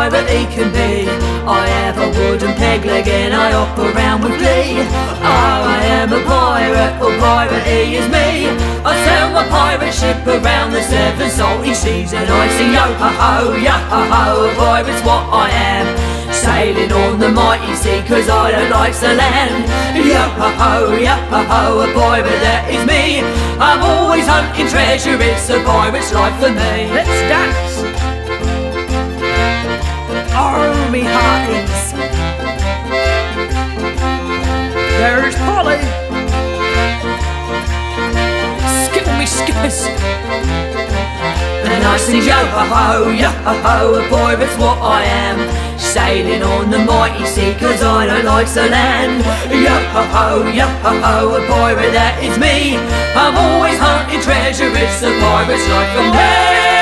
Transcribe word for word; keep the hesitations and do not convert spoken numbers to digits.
pirate he can be. I have a wooden peg leg and I hop around with glee. Oh, I am a pirate, oh pirate he is me. I sail my pirate ship around the seven salty seas, and I sing yo-ho-ho, yo-ho-ho, a pirate's what I am. Sailing on the mighty sea, cause I don't like the land. Yo-ho-ho, yo-ho-ho, a pirate that is me. I'm always hunting treasure, it's a pirate's life for me. Let's dance! Army hearties. There's Polly. Skittle me skippers. And I sing yo-ho-ho, yo-ho-ho, a pirate's what I am. Sailing on the mighty sea, cause I don't like the land. Yo-ho-ho, yo-ho-ho, a pirate that is me. I'm always hunting treasure, it's a pirate's life for me.